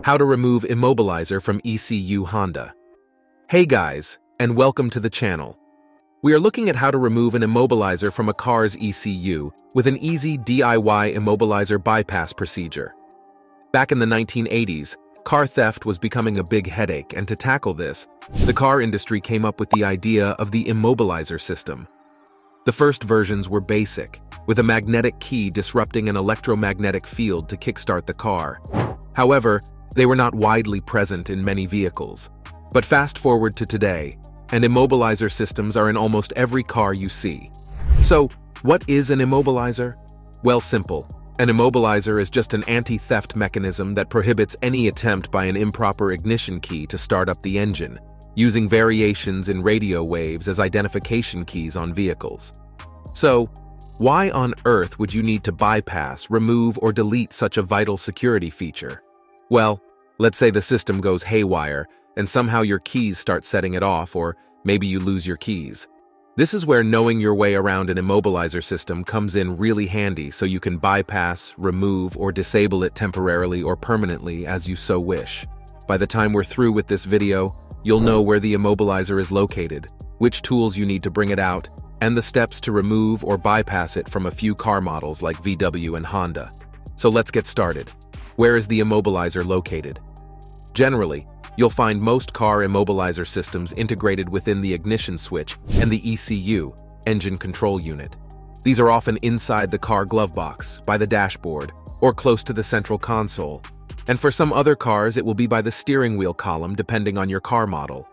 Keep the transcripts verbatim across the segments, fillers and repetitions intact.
How to remove immobilizer from E C U Honda. Hey guys, and welcome to the channel. We are looking at how to remove an immobilizer from a car's E C U with an easy D I Y immobilizer bypass procedure. Back in the nineteen eighties, car theft was becoming a big headache, and to tackle this, the car industry came up with the idea of the immobilizer system. The first versions were basic, with a magnetic key disrupting an electromagnetic field to kickstart the car. However, they were not widely present in many vehicles. But fast forward to today, and immobilizer systems are in almost every car you see. So, what is an immobilizer? Well, simple. An immobilizer is just an anti-theft mechanism that prohibits any attempt by an improper ignition key to start up the engine, using variations in radio waves as identification keys on vehicles. So, why on earth would you need to bypass, remove, or delete such a vital security feature? Well, let's say the system goes haywire, and somehow your keys start setting it off, or maybe you lose your keys. This is where knowing your way around an immobilizer system comes in really handy, so you can bypass, remove, or disable it temporarily or permanently as you so wish. By the time we're through with this video, you'll know where the immobilizer is located, which tools you need to bring it out, and the steps to remove or bypass it from a few car models like V W and Honda. So let's get started. Where is the immobilizer located? Generally, you'll find most car immobilizer systems integrated within the ignition switch and the E C U, engine control unit. These are often inside the car glove box, by the dashboard, or close to the central console. And for some other cars, it will be by the steering wheel column depending on your car model.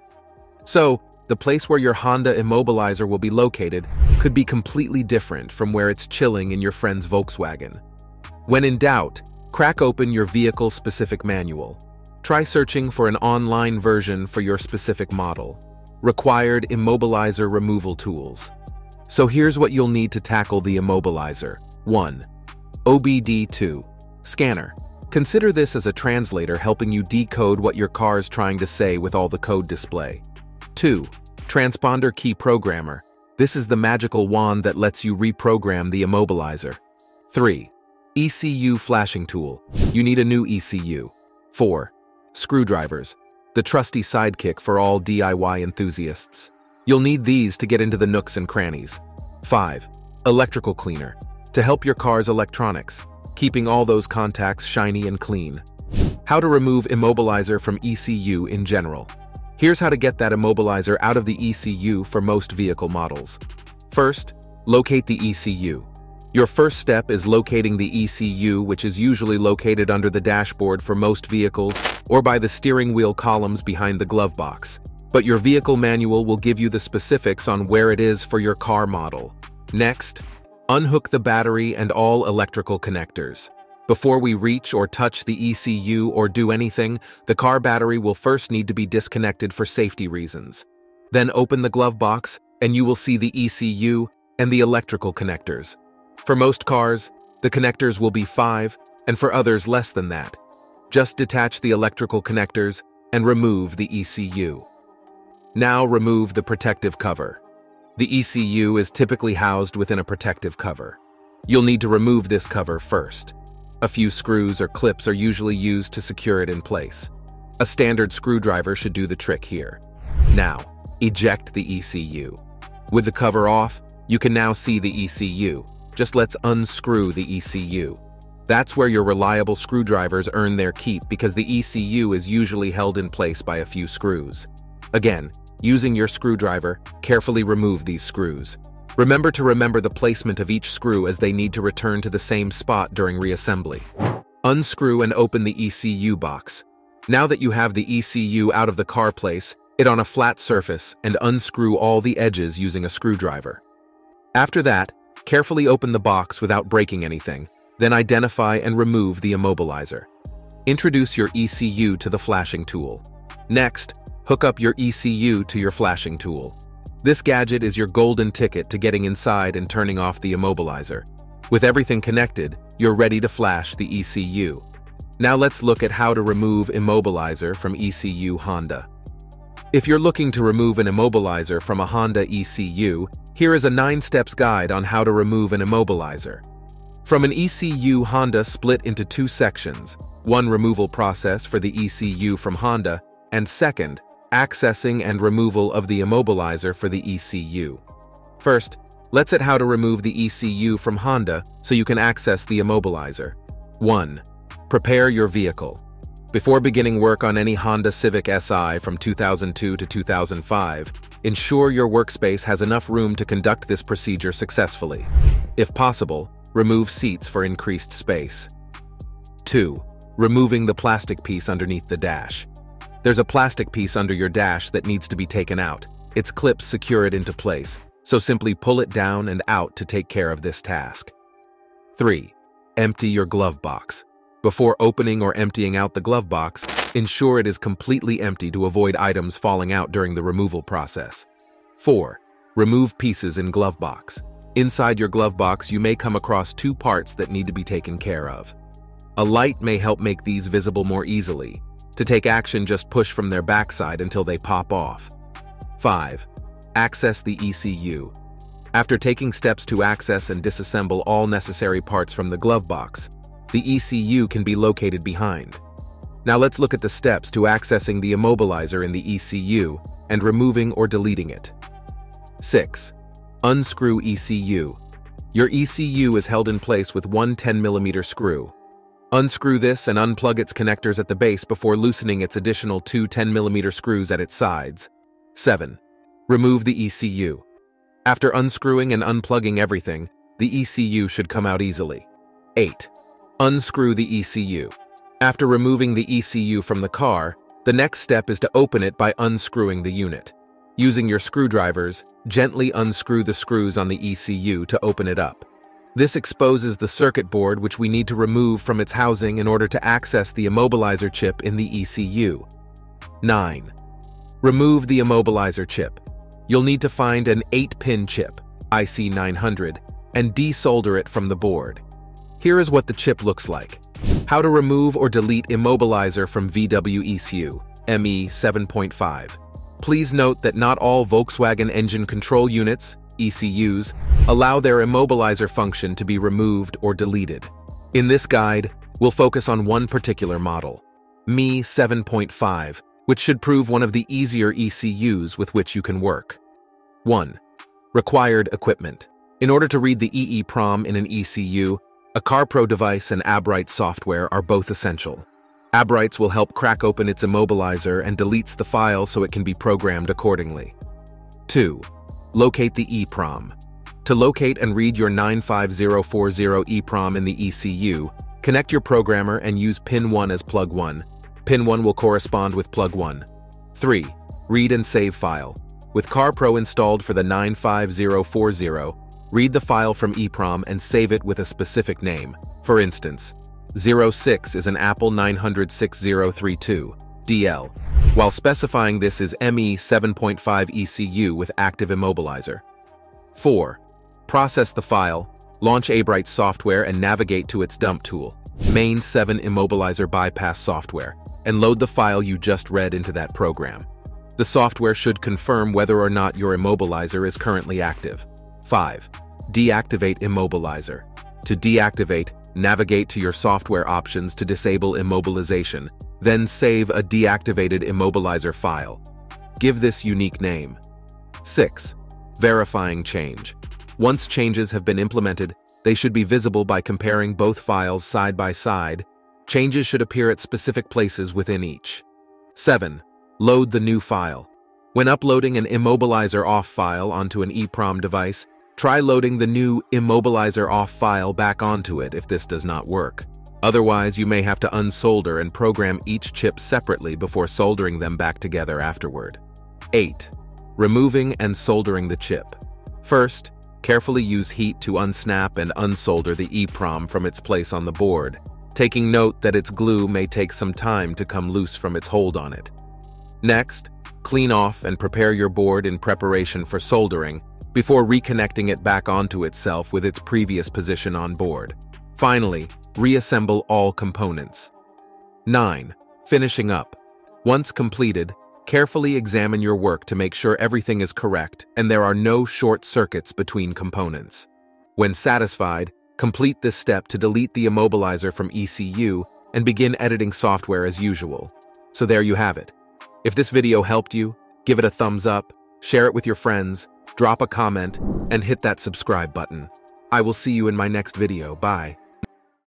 So, the place where your Honda immobilizer will be located could be completely different from where it's chilling in your friend's Volkswagen. When in doubt, crack open your vehicle-specific manual. Try searching for an online version for your specific model. Required immobilizer removal tools. So here's what you'll need to tackle the immobilizer. one. O B D two. Scanner. Consider this as a translator helping you decode what your car's trying to say with all the code display. two. Transponder key programmer. This is the magical wand that lets you reprogram the immobilizer. three. E C U flashing tool. You need a new E C U. four. Screwdrivers. The trusty sidekick for all D I Y enthusiasts. You'll need these to get into the nooks and crannies. five. Electrical cleaner. To help your car's electronics, keeping all those contacts shiny and clean. How to remove immobilizer from E C U in general. Here's how to get that immobilizer out of the E C U for most vehicle models. First, locate the E C U. Your first step is locating the E C U, which is usually located under the dashboard for most vehicles or by the steering wheel columns behind the glove box. But your vehicle manual will give you the specifics on where it is for your car model. Next, unhook the battery and all electrical connectors. Before we reach or touch the E C U or do anything, the car battery will first need to be disconnected for safety reasons. Then open the glove box and you will see the E C U and the electrical connectors. For most cars, the connectors will be five, and for others less than that. Just detach the electrical connectors and remove the E C U. Now remove the protective cover. The E C U is typically housed within a protective cover. You'll need to remove this cover first. A few screws or clips are usually used to secure it in place. A standard screwdriver should do the trick here. Now, eject the E C U. With the cover off, you can now see the E C U. Just let's unscrew the E C U. That's where your reliable screwdrivers earn their keep, because the E C U is usually held in place by a few screws. Again, using your screwdriver, carefully remove these screws. Remember to remember the placement of each screw, as they need to return to the same spot during reassembly. Unscrew and open the E C U box. Now that you have the E C U out of the car, place it on a flat surface and unscrew all the edges using a screwdriver. After that, carefully open the box without breaking anything, then identify and remove the immobilizer. Introduce your E C U to the flashing tool. Next, hook up your E C U to your flashing tool. This gadget is your golden ticket to getting inside and turning off the immobilizer. With everything connected, you're ready to flash the E C U. Now let's look at how to remove immobilizer from E C U Honda. If you're looking to remove an immobilizer from a Honda E C U, here is a nine steps guide on how to remove an immobilizer. From an E C U Honda split into two sections, one removal process for the E C U from Honda, and second, accessing and removal of the immobilizer for the E C U. First, let's at how to remove the E C U from Honda so you can access the immobilizer. one. Prepare your vehicle. Before beginning work on any Honda Civic S I from two thousand two to two thousand five, ensure your workspace has enough room to conduct this procedure successfully. If possible, remove seats for increased space. two. Removing the plastic piece underneath the dash. There's a plastic piece under your dash that needs to be taken out. Its clips secure it into place, so simply pull it down and out to take care of this task. three. Empty your glove box. Before opening or emptying out the glove box, ensure it is completely empty to avoid items falling out during the removal process. four. Remove pieces in glove box. Inside your glove box, you may come across two parts that need to be taken care of. A light may help make these visible more easily. To take action, just push from their backside until they pop off. five. Access the E C U. After taking steps to access and disassemble all necessary parts from the glove box, the E C U can be located behind. Now let's look at the steps to accessing the immobilizer in the E C U and removing or deleting it. six. Unscrew E C U. Your E C U is held in place with one ten millimeter screw. Unscrew this and unplug its connectors at the base before loosening its additional two ten millimeter screws at its sides. seven. Remove the E C U. After unscrewing and unplugging everything, the E C U should come out easily. eight. Unscrew the E C U. After removing the E C U from the car, the next step is to open it by unscrewing the unit. Using your screwdrivers, gently unscrew the screws on the E C U to open it up. This exposes the circuit board which we need to remove from its housing in order to access the immobilizer chip in the E C U. nine. Remove the immobilizer chip. You'll need to find an eight pin chip, I C nine hundred, and desolder it from the board. Here is what the chip looks like. How to remove or delete immobilizer from V W E C U, M E seven point five. Please note that not all Volkswagen engine control units, E C Us, allow their immobilizer function to be removed or deleted. In this guide, we'll focus on one particular model, M E seven point five, which should prove one of the easier E C Us with which you can work. one. Required equipment. In order to read the E E PROM in an E C U, a CarPro device and ABRITE software are both essential. ABRITES will help crack open its immobilizer and deletes the file so it can be programmed accordingly. two. Locate the E PROM. To locate and read your nine five zero four zero E PROM in the E C U, connect your programmer and use pin one as plug one. Pin one will correspond with plug one. three. Read and save file. With CarPro installed for the nine five zero four zero, read the file from E PROM and save it with a specific name. For instance, zero six is an Apple nine hundred six zero three two, D L, while specifying this is M E seven point five E C U with active immobilizer. four. Process the file, launch ABRITE software and navigate to its dump tool, main seven immobilizer bypass software, and load the file you just read into that program. The software should confirm whether or not your immobilizer is currently active. five. Deactivate immobilizer. To deactivate, navigate to your software options to disable immobilization, then save a deactivated immobilizer file. Give this unique name. six. Verifying change. Once changes have been implemented, they should be visible by comparing both files side by side. Changes should appear at specific places within each. seven. Load the new file. When uploading an immobilizer off file onto an E PROM device, try loading the new immobilizer off file back onto it if this does not work. Otherwise, you may have to unsolder and program each chip separately before soldering them back together afterward. eight. Removing and soldering the chip. First, carefully use heat to unsnap and unsolder the E PROM from its place on the board, taking note that its glue may take some time to come loose from its hold on it. Next, clean off and prepare your board in preparation for soldering before reconnecting it back onto itself with its previous position on board. Finally, reassemble all components. nine. Finishing up. Once completed, carefully examine your work to make sure everything is correct and there are no short circuits between components. When satisfied, Complete this step to delete the immobilizer from E C U and begin editing software as usual. So there you have it. If this video helped you, give it a thumbs up, share it with your friends, drop a comment, and hit that subscribe button. I will see you in my next video. Bye.